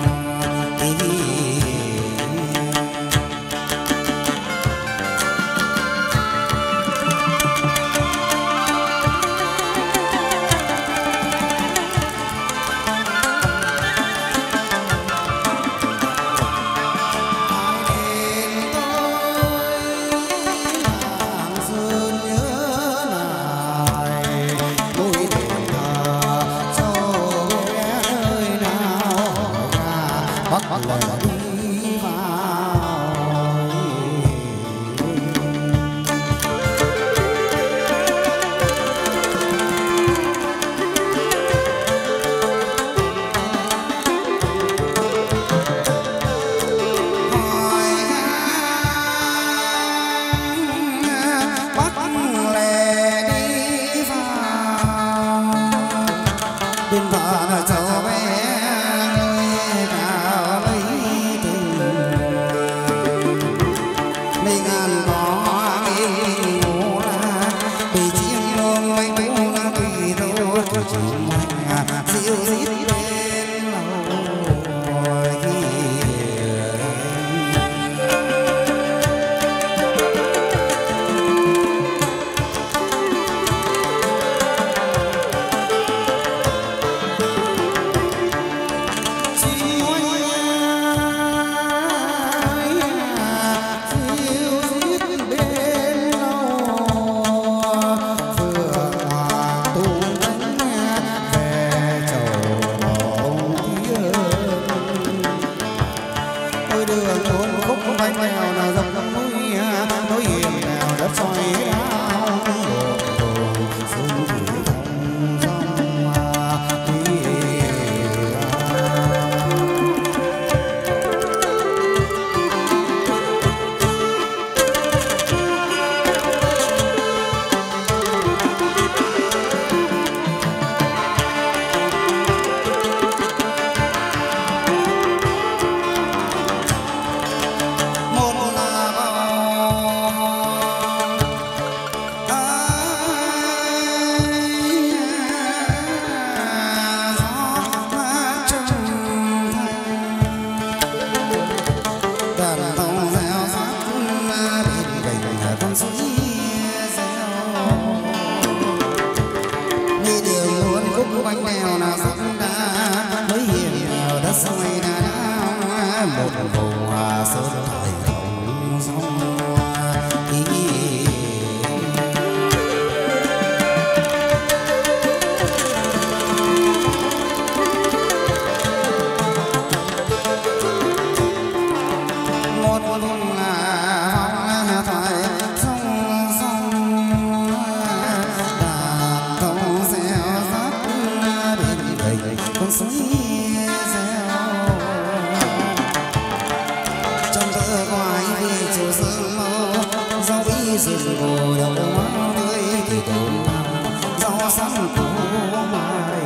bên thọ cháu bé ơi nào lấy tình mấy ngàn có nghìn ngô la bị chim muông mấy bông la tùy thôi chim anh dịu dít bên lầu bánh bèo nào sắp đá mới hiền nghèo đất soi đá một vùng sơn thời thông sông một vùng là thời sông sông đàn thông xeo sắt bên gầy con suối reo trong thơ quái về chiều sương mơ rau bí rừng ngồi đầu máu tươi thì tồn rau sáng cổ mai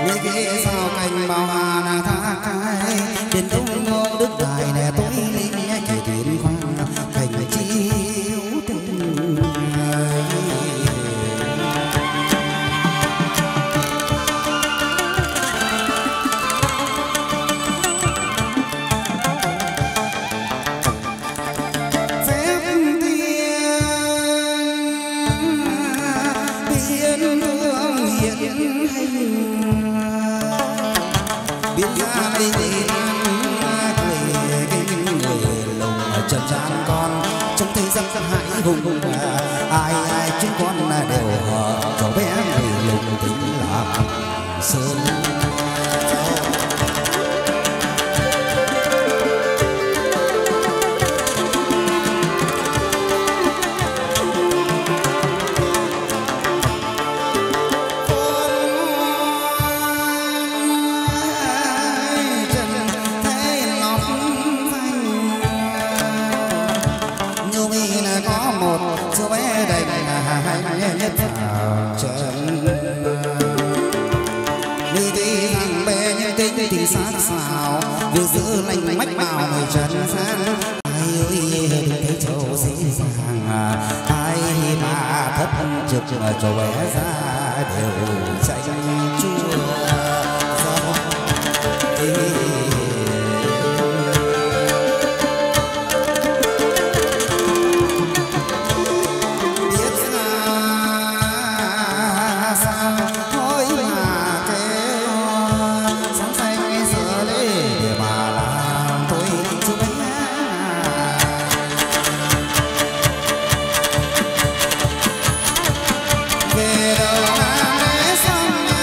Nghĩ ghế sao cành bao hà là tha cai đến đông ngô đức đài nè tối lý chỉ tuyến khoan thành chiếu tình hãy hùng ai ai chúng con đều hờ cháu bé người lùng tính là sơn nhất vào chân vì tí thằng bé nhân tính thì sát sao vừa giữ lành mách vào người trần gian ai ơi thấy châu dễ dàng ai mà thất trực cho bé ra đều tranh chua về đầu Nam Đế sông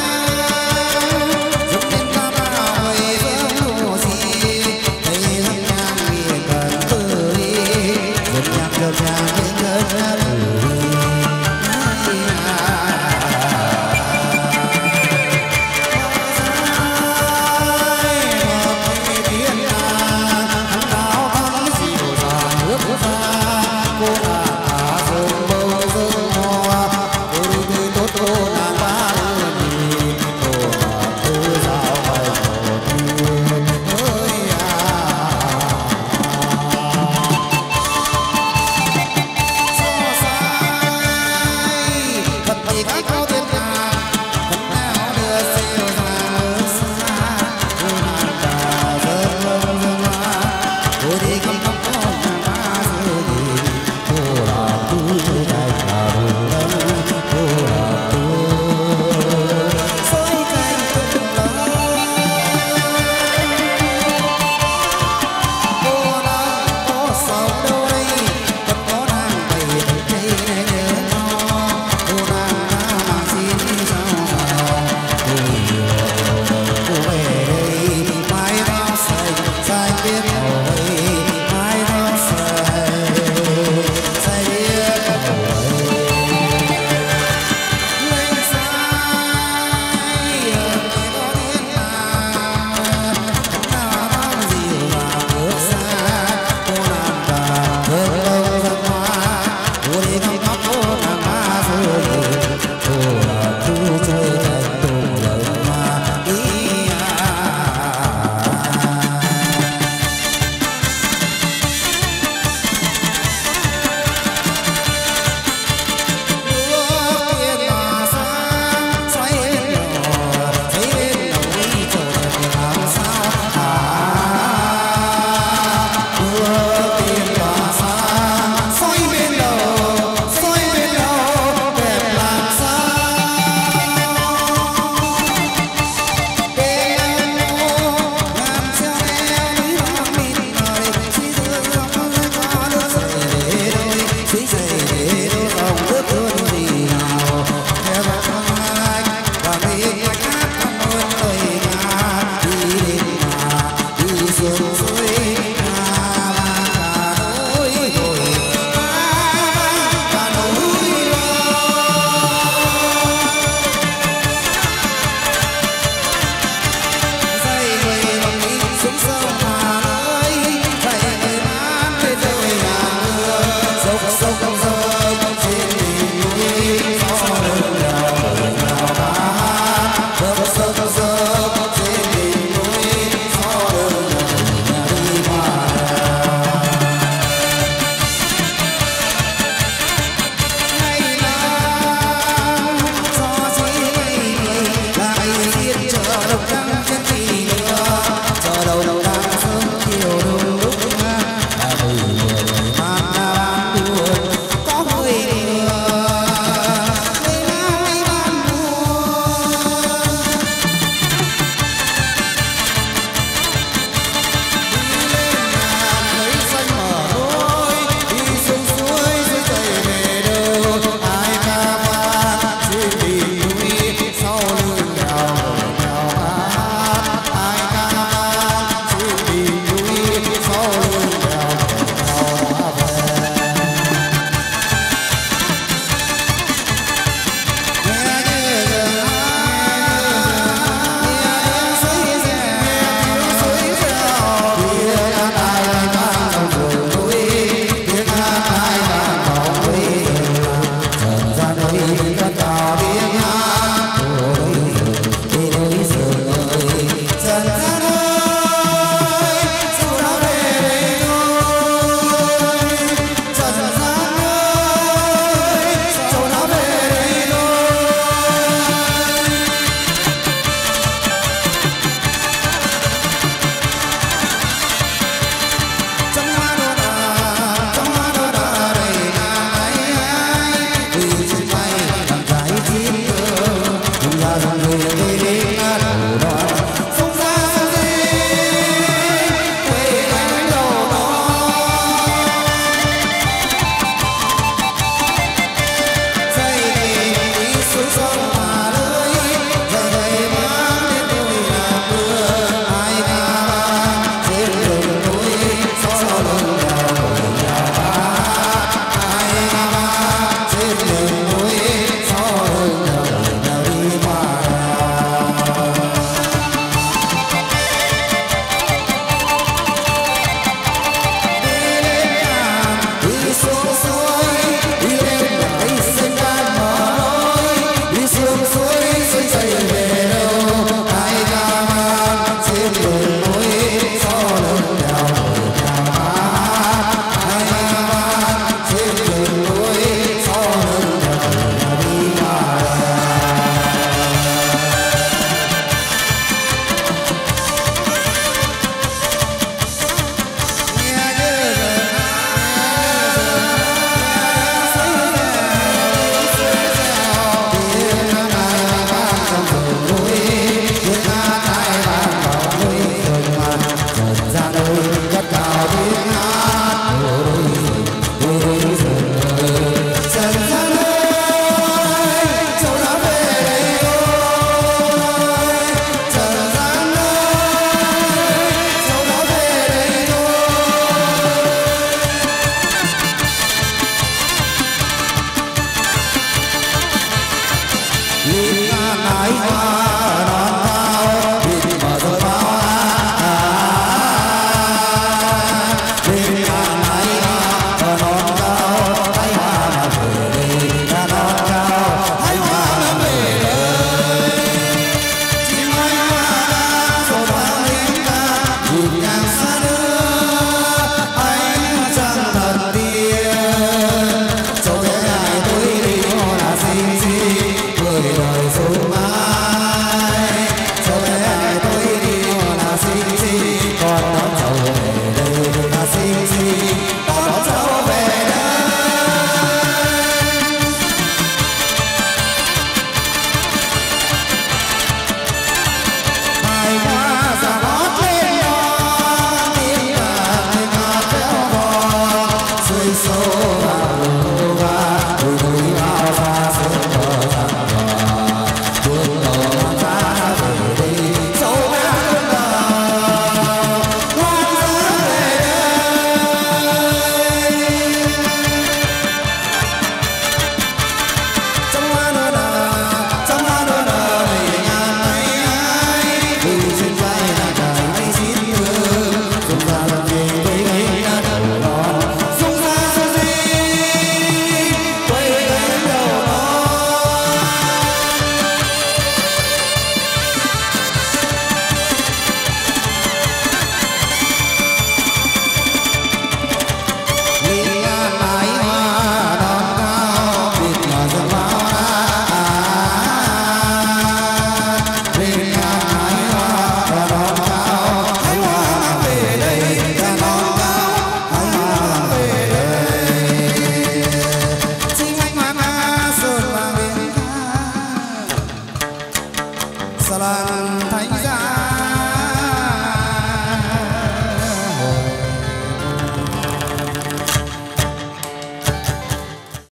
sa lan thánh